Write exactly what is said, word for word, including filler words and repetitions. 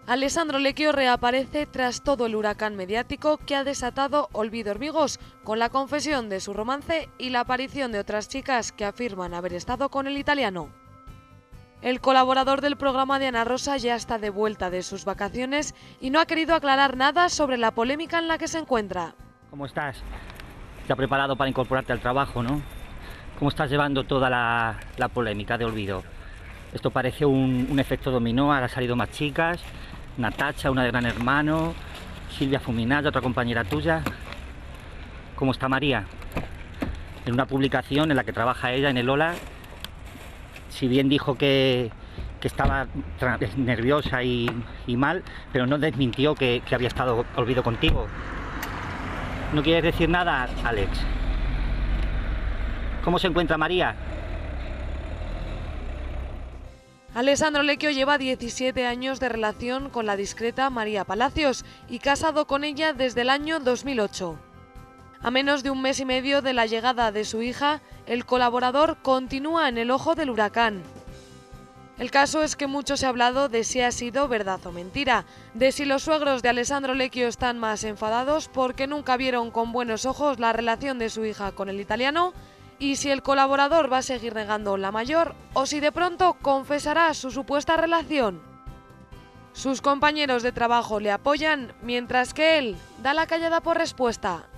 Alessandro Lecchio reaparece tras todo el huracán mediático que ha desatado Olvido Hormigos, con la confesión de su romance y la aparición de otras chicas que afirman haber estado con el italiano. El colaborador del programa de Ana Rosa ya está de vuelta de sus vacaciones y no ha querido aclarar nada sobre la polémica en la que se encuentra. ¿Cómo estás? ¿Te has preparado para incorporarte al trabajo, no? ¿Cómo estás llevando toda la, la polémica de Olvido? Esto parece un, un efecto dominó, ahora han salido más chicas, Natacha, una de Gran Hermano, Silvia Fuminalla, otra compañera tuya. ¿Cómo está María? En una publicación en la que trabaja ella, en el Ola, si bien dijo que, que estaba nerviosa y, y mal, pero no desmintió que, que había estado Olvido contigo. ¿No quieres decir nada, Alex? ¿Cómo se encuentra María? Alessandro Lecchio lleva diecisiete años de relación con la discreta María Palacios y casado con ella desde el año dos mil ocho. A menos de un mes y medio de la llegada de su hija, el colaborador continúa en el ojo del huracán. El caso es que mucho se ha hablado de si ha sido verdad o mentira, de si los suegros de Alessandro Lecchio están más enfadados porque nunca vieron con buenos ojos la relación de su hija con el italiano, y si el colaborador va a seguir negando la mayor o si de pronto confesará su supuesta relación. Sus compañeros de trabajo le apoyan, mientras que él da la callada por respuesta.